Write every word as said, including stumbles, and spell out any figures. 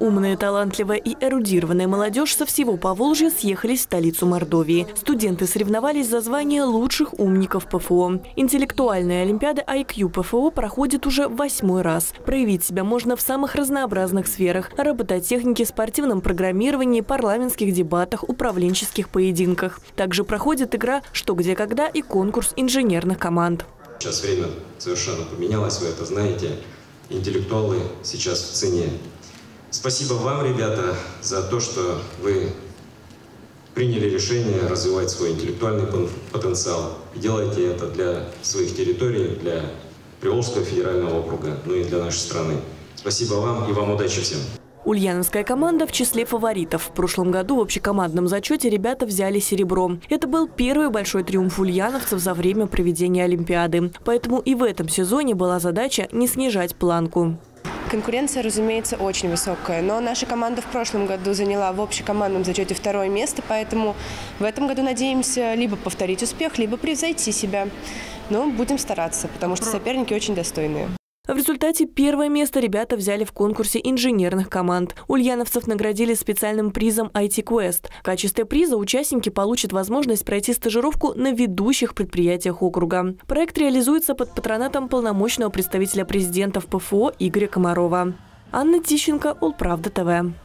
Умная, талантливая и эрудированная молодежь со всего Поволжья съехались в столицу Мордовии. Студенты соревновались за звание лучших умников ПФО. Интеллектуальная олимпиада ай кью ПФО проходит уже восьмой раз. Проявить себя можно в самых разнообразных сферах – робототехнике, спортивном программировании, парламентских дебатах, управленческих поединках. Также проходит игра «Что, где, когда» и конкурс инженерных команд. Сейчас время совершенно поменялось, вы это знаете. Интеллектуалы сейчас в цене. Спасибо вам, ребята, за то, что вы приняли решение развивать свой интеллектуальный потенциал. И делаете это для своих территорий, для Приволжского федерального округа, ну и для нашей страны. Спасибо вам и вам удачи всем. Ульяновская команда в числе фаворитов. В прошлом году в общекомандном зачете ребята взяли серебро. Это был первый большой триумф ульяновцев за время проведения Олимпиады. Поэтому и в этом сезоне была задача не снижать планку. Конкуренция, разумеется, очень высокая, но наша команда в прошлом году заняла в общекомандном зачете второе место, поэтому в этом году надеемся либо повторить успех, либо превзойти себя. Но будем стараться, потому что соперники очень достойные. В результате первое место ребята взяли в конкурсе инженерных команд. Ульяновцев наградили специальным призом ай ти Quest. В качестве приза участники получат возможность пройти стажировку на ведущих предприятиях округа. Проект реализуется под патронатом полномочного представителя президента в ПФО Игоря Комарова. Анна Тищенко, Улправда ТВ.